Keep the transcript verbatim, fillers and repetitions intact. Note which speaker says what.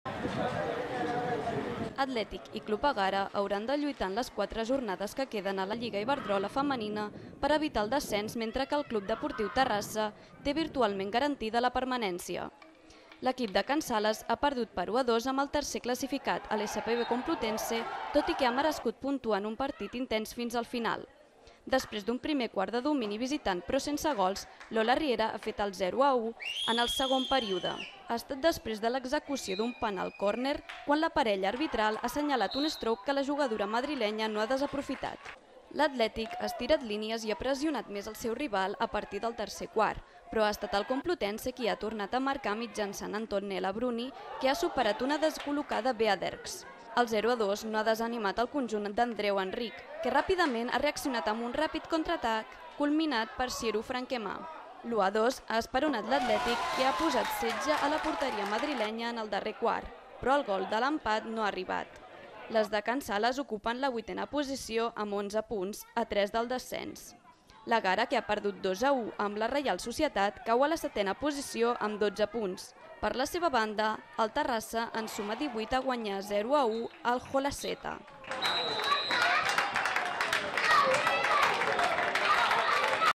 Speaker 1: Atlètic i Club Egara hauran de lluitar en les quatre jornades que queden a la Lliga Iberdrola femenina per evitar el descens, mentre que el Club Deportiu Terrassa té virtualment garantida la permanència. L'equip de Can Sales ha perdut per u a dos amb el tercer classificat, a l'S P B Complutense, tot i que ha merescut puntuar en un partit intens fins al final. Després d'un primer quart de domini visitant però sense gols, l'Ola Riera ha fet el zero a u en el segon període. Ha estat després de l'execució d'un penal córner quan la parella arbitral ha assenyalat un stroke que la jugadora madrilenya no ha desaprofitat. L'Atlètic ha estirat línies i ha pressionat més el seu rival a partir del tercer quart, però ha estat el Complutense qui ha tornat a marcar mitjançant Antonella Bruni, que ha superat una descol·locada Bea Derks. El zero a dos no ha desanimat el conjunt d'Andreu Enric, que ràpidament ha reaccionat amb un ràpid contraatac, culminat per Ciro Franquemà. L'u a dos ha esperonat l'Atlètic, que ha posat setge a la porteria madrilenya en el darrer quart, però el gol de l'empat no ha arribat. Les de Can Sales ocupen la vuitena posició amb onze punts, a tres del descens. L'Egara, que ha perdut dos a u amb la Reial Societat, cau a la setena posició amb dotze punts. Per la seva banda, el Terrassa en suma divuit a guanyar zero a u al Jolaseta.